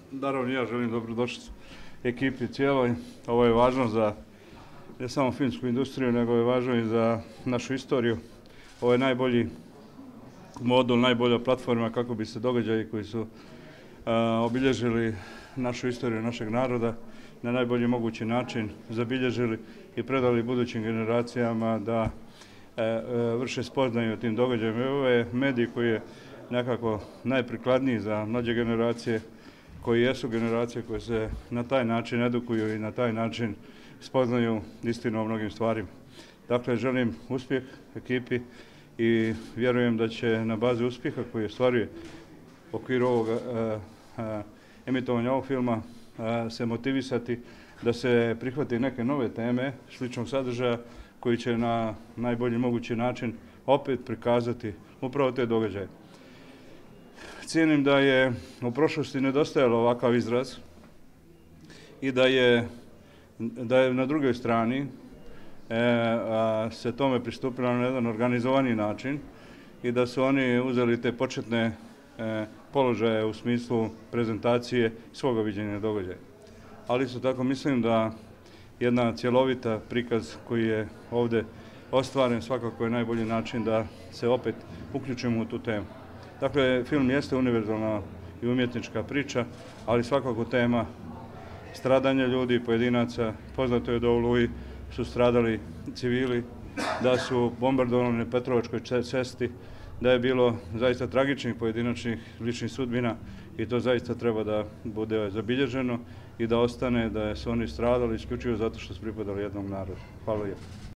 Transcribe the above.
Naravno, ja želim dobrodošlicu ekipi cijeloj. Ovo je važno za ne samo filmsku industriju, nego je važno i za našu istoriju. Ovo je najbolji modul, najbolja platforma kako bi se događaji koji su obilježili našu istoriju našeg naroda na najbolji mogući način zabilježili i predali budućim generacijama da vrše spoznaju o tim događajima. Ovo je medij koji je nekako najprikladniji za mlađe generacije, koji jesu generacije koje se na taj način edukuju i na taj način spoznaju istinu o mnogim stvarima. Dakle, želim uspjeh ekipi i vjerujem da će na bazi uspjeha koji ostvaruje u okviru ovog emitovanja ovog filma se motivisati da se prihvati neke nove teme sličnog sadržaja koji će na najbolji mogući način opet prikazati upravo te događaje. Cijenim da je u prošlosti nedostajalo ovakav izraz i da je na drugoj strani se tome pristupilo na jedan organizovani način i da su oni uzeli te početne položaje u smislu prezentacije svoga viđenja događaja. Ali isto tako mislim da jedna cjelovita prikaz koji je ovdje ostvaren svakako je najbolji način da se opet uključimo u tu temu. Dakle, film jeste univerzalna i umjetnička priča, ali svakako tema stradanja ljudi, pojedinaca. Poznato je da u Oluji su stradali civili, da su bombardovani na Petrovačkoj cesti, da je bilo zaista tragičnih pojedinačnih ličnih sudbina i to zaista treba da bude zabilježeno i da ostane da su oni stradali isključivo zato što su pripadali jednom narodu. Hvala lijepo.